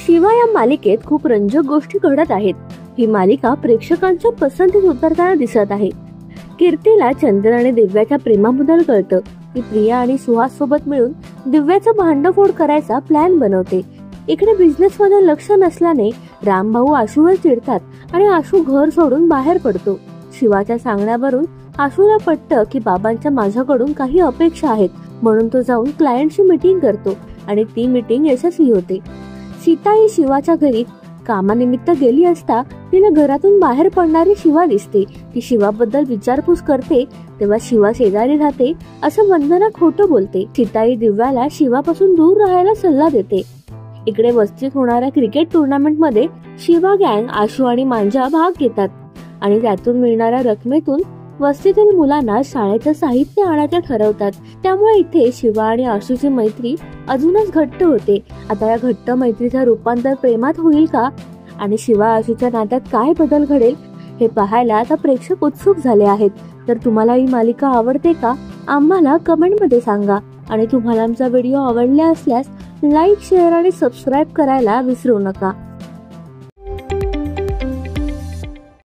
शिवा या मालिकेत खूप रंजक गोष्टी घडत आहेत। ही मालिका प्रेक्षकांच्या पसंतीत उतरताना दिसत आहे। कीर्तीला चंदन आणि दिव्याच्या प्रेमाबद्दल कळतं। ती प्रिया आणि सुहास सोबत मिळून दिव्याचं भांडफोड करायचा प्लॅन बनवते। इकडे बिझनेस मध्ये लक्ष नसल्याने रामभाऊ आशूवर चिडतात आणि आशू घर सोडून बाहेर पडतो। शिवाच्या सांगण्यावरून आशूला पटतं की बाबांच्या माझ्याकडून काही अपेक्षा आहेत, म्हणून तो जाऊन क्लायंटशी मीटिंग करतो आणि ती मीटिंग यशस्वी होते। सीता ही शिवाच्या घरी कामानिमित्त गेली असता तिला घरातून बाहेर पडणारी शिवा दिसते। ती शिवाबद्दल विचारपूस करते तेव्हा शिवा शेजारी राहते असं वंदना खोटं बोलते। सीताई दिव्याला शिवापासून दूर राहायला सल्ला देते। इकडे वस्तीत होणाऱ्या क्रिकेट टुर्नामेंट मध्ये शिवा गँग आशू आणि मांजा भाग घेतात आणि त्यातून मिळणाऱ्या रकमेतून वस्तीतील मुलांना शाळेचं साहित्य आणायचं ठरवतात। त्यामुळे इथे शिवा आणि आशूची मैत्री अजूनच घट्ट होते। आता या घट्ट मैत्रीचं रूपांतर प्रेमात होईल का आणि शिवा आशूच्या नात्यात काय बदल घडेल हे पाहायला आता प्रेक्षक उत्सुक झाले आहेत। तर तुम्हाला ही मालिका आवडते का आम्हाला कमेंट मध्ये सांगा आणि तुम्हाला आमचा व्हिडिओ आवडला असल्यास लाईक, शेअर आणि सबस्क्राईब करायला विसरू नका।